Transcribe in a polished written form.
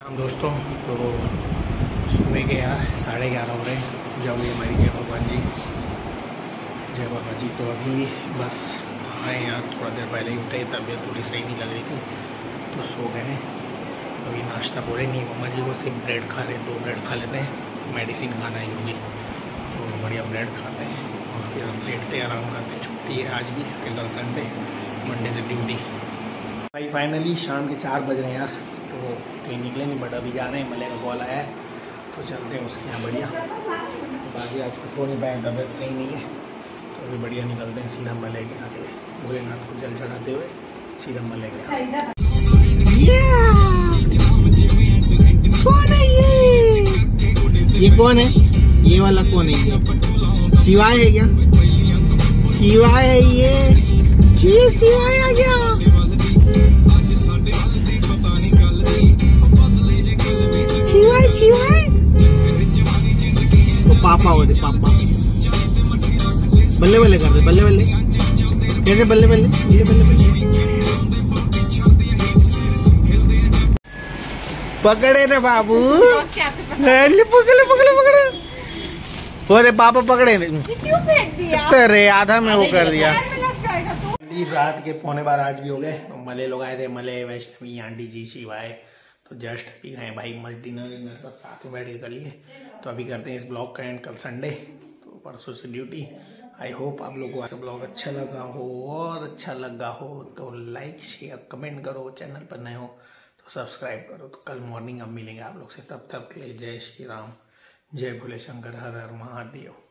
हम दोस्तों तो सुबह के यार 11:30 हो रहे हैं। जाओगे हमारी जय भगवान जी, जय बाबा जी। तो अभी बस आए यार, थोड़ा देर पहले ही उठे, तबीयत थोड़ी सही नहीं लग रही थी तो सो गए हैं। अभी नाश्ता बोले नहीं, मम्मा जी को सिर्फ ब्रेड खा रहे, 2 ब्रेड खा लेते हैं, मेडिसिन खाना है क्योंकि, तो बढ़िया ब्रेड खाते हैं और फिर हम लेटते हैं, आराम करते हैं। छुट्टी है आज भी, फिर कल संडे, मंडे से ड्यूटी। भाई फाइनली शाम के 4 बज रहे हैं यार, तो कहीं निकले नहीं, बट अभी जा रहे हैं। मले का कॉल आया है तो चलते हैं उसके यहाँ। बढ़िया, बाकी आज कुछ हो नहीं पाए, तबीयत सही नहीं है, तो अभी बढ़िया निकलते हैं सीधा मले के यहाँ से, भोलेनाथ को जल चढ़ाते हुए सीधा मले के यहाँ। कौन है ये कौन है? ये वाला कौन है? ये शिवाय है क्या? शिवाय है ये शिवाय आ गया। शिवाय तो पापा होते, पापा बल्ले बल्ले कर दे, बल्ले बल्ले कैसे? बल्ले बल्ले, ये बल्ले बल्ले पकड़े रे बाबू, पकड़े पकड़े पकड़े। अरे पापा पकड़े, क्यों फेंक दिया? अरे आधा में वो कर दिया। रात के 11:15 आज भी हो गए। मले लोग आए थे, मले वैष्णवी आंटी जी शिवाय, तो जस्ट अभी गए भाई, मस्त डिनर सब साथ में बैठ के कर लिए। तो अभी करते हैं इस ब्लॉग का एंड, कल संडे, तो परसों से ड्यूटी। आई होप आप लोगों को आज ब्लॉग अच्छा लगा हो, और अच्छा लगा हो तो लाइक शेयर कमेंट करो, चैनल पर नए हो तो सब्सक्राइब करो। तो कल मॉर्निंग अब मिलेंगे आप लोग से, तब तक के लिए जय श्री राम, जय भोले शंकर, हर हर महादेव।